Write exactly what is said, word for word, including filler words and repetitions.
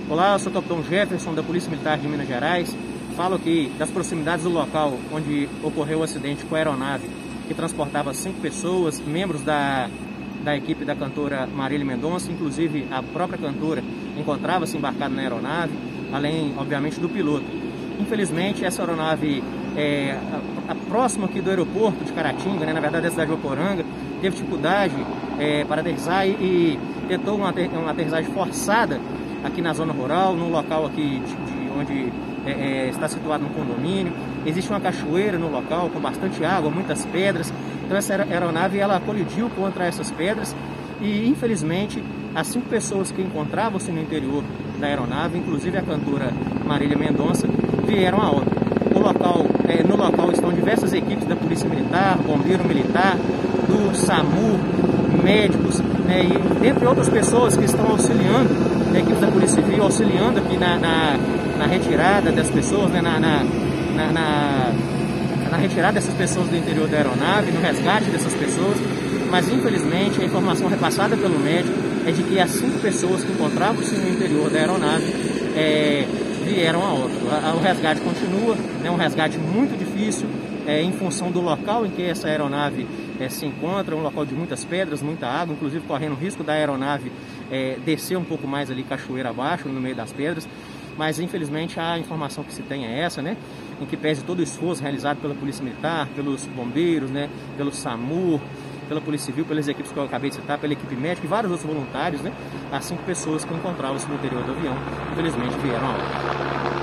Olá, eu sou o capitão Jefferson, da Polícia Militar de Minas Gerais. Falo aqui das proximidades do local onde ocorreu o acidente com a aeronave que transportava cinco pessoas, membros da, da equipe da cantora Marília Mendonça. Inclusive, a própria cantora encontrava-se embarcada na aeronave, além, obviamente, do piloto. Infelizmente, essa aeronave, é, a, a próxima aqui do aeroporto de Caratinga, né, na verdade, da cidade de Voporanga, teve dificuldade é, para aterrissar e, e tentou uma, uma aterrissagem forçada aqui na zona rural, num local aqui de, de onde é, é, está situado um condomínio. Existe uma cachoeira no local com bastante água, muitas pedras. Então essa aeronave ela colidiu contra essas pedras e, infelizmente, as cinco pessoas que encontravam-se no interior da aeronave, inclusive a cantora Marília Mendonça, vieram a óbito. O local, é, no local estão diversas equipes da Polícia Militar, Bombeiro Militar, do SAMU, médicos, né, e dentre outras pessoas que estão auxiliando, né, equipes da Polícia Civil, auxiliando aqui na, na, na retirada das pessoas, né, na, na, na, na, na retirada dessas pessoas do interior da aeronave, no resgate dessas pessoas. Mas, infelizmente, a informação repassada pelo médico é de que as cinco pessoas que encontravam-se no interior da aeronave é, vieram a óbito. O resgate continua, é um resgate muito difícil, é, em função do local em que essa aeronave é, se encontra, um local de muitas pedras, muita água, inclusive correndo o risco da aeronave é, descer um pouco mais ali cachoeira abaixo, no meio das pedras. Mas, infelizmente, a informação que se tem é essa, né? Em que pese todo o esforço realizado pela Polícia Militar, pelos bombeiros, né? Pelo SAMU, pela Polícia Civil, pelas equipes que eu acabei de citar, pela equipe médica e vários outros voluntários, né? As cinco pessoas que encontravam-se no interior do avião, infelizmente, vieram a óbito.